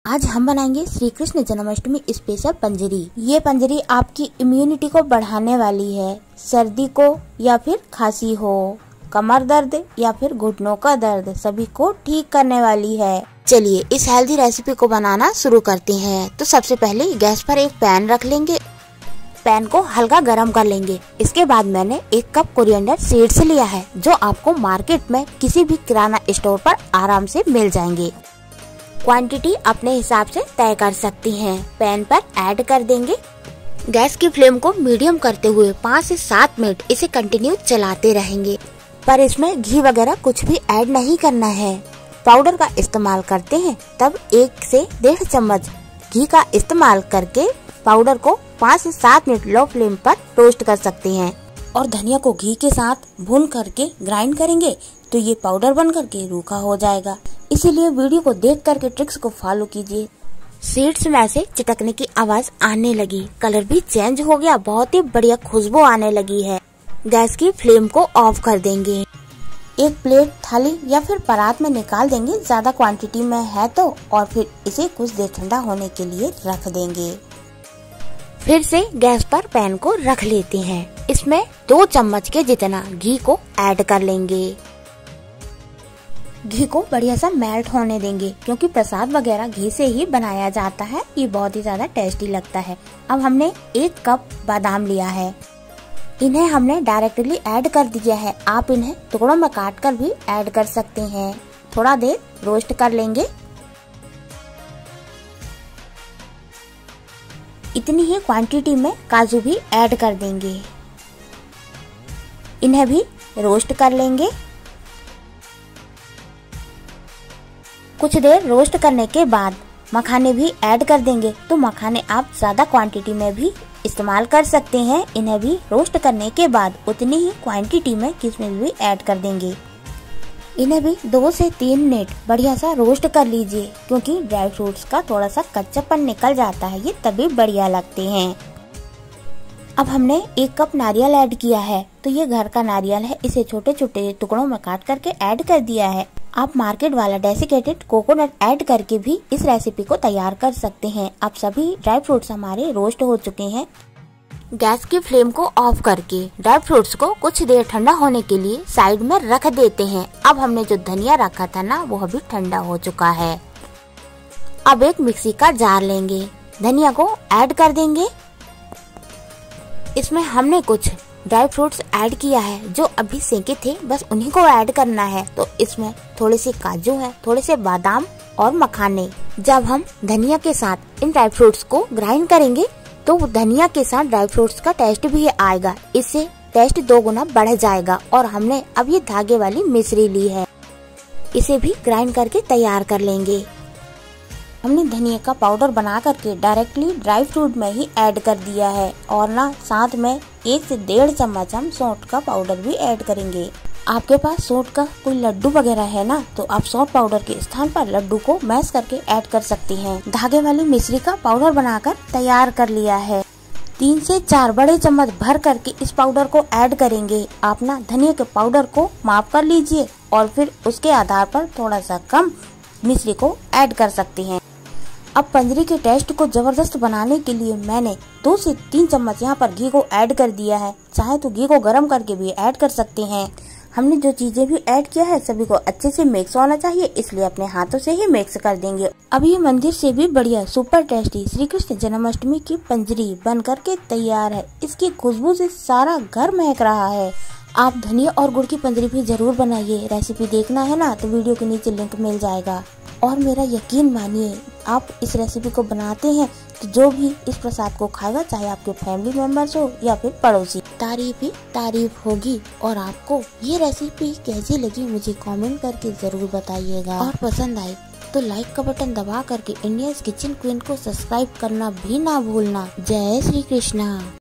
आज हम बनाएंगे श्री कृष्ण जन्माष्टमी स्पेशल पंजरी। ये पंजरी आपकी इम्यूनिटी को बढ़ाने वाली है। सर्दी को या फिर खांसी हो, कमर दर्द या फिर घुटनों का दर्द, सभी को ठीक करने वाली है। चलिए इस हेल्दी रेसिपी को बनाना शुरू करते हैं। तो सबसे पहले गैस पर एक पैन रख लेंगे। पैन को हल्का गरम कर लेंगे। इसके बाद मैंने 1 कप कोरिएंडर सीड्स लिया है, जो आपको मार्केट में किसी भी किराना स्टोर पर आराम से मिल जाएंगे। क्वांटिटी अपने हिसाब से तय कर सकती हैं। पैन पर ऐड कर देंगे। गैस की फ्लेम को मीडियम करते हुए 5 से 7 मिनट इसे कंटिन्यू चलाते रहेंगे। पर इसमें घी वगैरह कुछ भी ऐड नहीं करना है। पाउडर का इस्तेमाल करते हैं तब 1 से 1.5 चम्मच घी का इस्तेमाल करके पाउडर को 5 से 7 मिनट लो फ्लेम पर रोस्ट कर सकते हैं। और धनिया को घी के साथ भून करके ग्राइंड करेंगे तो ये पाउडर बन करके रूखा हो जाएगा। इसीलिए वीडियो को देख करके ट्रिक्स को फॉलो कीजिए। सीड्स में से चटकने की आवाज आने लगी, कलर भी चेंज हो गया, बहुत ही बढ़िया खुशबू आने लगी है। गैस की फ्लेम को ऑफ कर देंगे। एक प्लेट, थाली या फिर परात में निकाल देंगे ज्यादा क्वांटिटी में है तो, और फिर इसे कुछ देर ठंडा होने के लिए रख देंगे। फिर से गैस पर पैन को रख लेते हैं। इसमें 2 चम्मच के जितना घी को ऐड कर लेंगे। घी को बढ़िया सा मेल्ट होने देंगे, क्योंकि प्रसाद वगैरह घी से ही बनाया जाता है। ये बहुत ही ज्यादा टेस्टी लगता है। अब हमने 1 कप बादाम लिया है, इन्हें हमने डायरेक्टली ऐड कर दिया है। आप इन्हें टुकड़ों में काट कर भी ऐड कर सकते हैं। थोड़ा देर रोस्ट कर लेंगे। इतनी ही क्वांटिटी में काजू भी ऐड कर देंगे, इन्हें भी रोस्ट कर लेंगे। कुछ देर रोस्ट करने के बाद मखाने भी ऐड कर देंगे। तो मखाने आप ज्यादा क्वांटिटी में भी इस्तेमाल कर सकते हैं। इन्हें भी रोस्ट करने के बाद उतनी ही क्वांटिटी में किशमिश भी ऐड कर देंगे। इन्हें भी 2 से 3 मिनट बढ़िया सा रोस्ट कर लीजिए, क्योंकि ड्राई फ्रूट्स का थोड़ा सा कच्चापन निकल जाता है, ये तभी बढ़िया लगते हैं। अब हमने 1 कप नारियल ऐड किया है, तो ये घर का नारियल है, इसे छोटे छोटे टुकड़ों में काट करके ऐड कर दिया है। आप मार्केट वाला डेसिकेटेड कोकोनट ऐड करके भी इस रेसिपी को तैयार कर सकते हैं। अब सभी ड्राई फ्रूट्स हमारे रोस्ट हो चुके हैं। गैस की फ्लेम को ऑफ करके ड्राई फ्रूट्स को कुछ देर ठंडा होने के लिए साइड में रख देते हैं। अब हमने जो धनिया रखा था ना, वो अभी ठंडा हो चुका है। अब एक मिक्सी का जार लेंगे, धनिया को ऐड कर देंगे। इसमें हमने कुछ ड्राई फ्रूट्स ऐड किया है जो अभी सेके थे, बस उन्हीं को ऐड करना है। तो इसमें थोड़े से काजू है, थोड़े से बादाम और मखाने। जब हम धनिया के साथ इन ड्राई फ्रूट्स को ग्राइंड करेंगे तो धनिया के साथ ड्राई फ्रूट्स का टेस्ट भी आएगा, इससे टेस्ट 2 गुना बढ़ जाएगा। और हमने अब ये धागे वाली मिश्री ली है, इसे भी ग्राइंड करके तैयार कर लेंगे। हमने धनिया का पाउडर बना करके डायरेक्टली ड्राई फ्रूट में ही ऐड कर दिया है। और ना साथ में 1 से 1.5 चम्मच हम सौंठ का पाउडर भी ऐड करेंगे। आपके पास सौंठ का कोई लड्डू वगैरह है ना, तो आप सौंठ पाउडर के स्थान पर लड्डू को मैश करके ऐड कर सकती हैं। धागे वाली मिश्री का पाउडर बनाकर तैयार कर लिया है। 3 से 4 बड़े चम्मच भर करके इस पाउडर को ऐड करेंगे। आप ना धनिया के पाउडर को माप कर लीजिए और फिर उसके आधार पर थोड़ा सा कम मिश्री को ऐड कर सकती हैं। अब पंजरी के टेस्ट को जबरदस्त बनाने के लिए मैंने 2 से 3 चम्मच यहाँ पर घी को ऐड कर दिया है। चाहे तो घी को गर्म करके भी ऐड कर सकते हैं। हमने जो चीजें भी ऐड किया है सभी को अच्छे से मिक्स होना चाहिए, इसलिए अपने हाथों से ही मिक्स कर देंगे। अब ये मंदिर से भी बढ़िया सुपर टेस्टी श्री कृष्ण जन्माष्टमी की पंजरी बन करके तैयार है। इसकी खुशबू से सारा घर महक रहा है। आप धनिया और गुड़ की पंजरी भी जरूर बनाइए। रेसिपी देखना है ना तो वीडियो के नीचे लिंक मिल जाएगा। और मेरा यकीन मानिए, आप इस रेसिपी को बनाते हैं तो जो भी इस प्रसाद को खाएगा, चाहे आपके फैमिली मेंबर्स हो या फिर पड़ोसी, तारीफ ही तारीफ होगी। और आपको ये रेसिपी कैसी लगी मुझे कमेंट करके जरूर बताइएगा। और पसंद आई तो लाइक का बटन दबा करके इंडियंस किचन क्वीन को सब्सक्राइब करना भी ना भूलना। जय श्री कृष्णा।